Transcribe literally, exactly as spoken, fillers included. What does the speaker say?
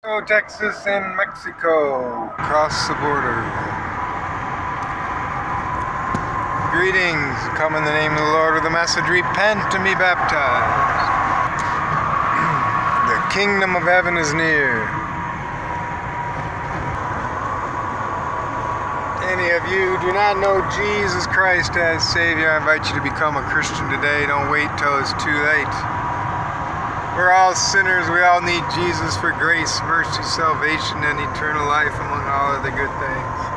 Texas and Mexico, across the border. Greetings, come in the name of the Lord with a message, repent and be baptized. The kingdom of heaven is near. Any of you do not know Jesus Christ as Savior, I invite you to become a Christian today. Don't wait till it's too late. We're all sinners. We all need Jesus for grace, mercy, salvation, and eternal life, among all other good things.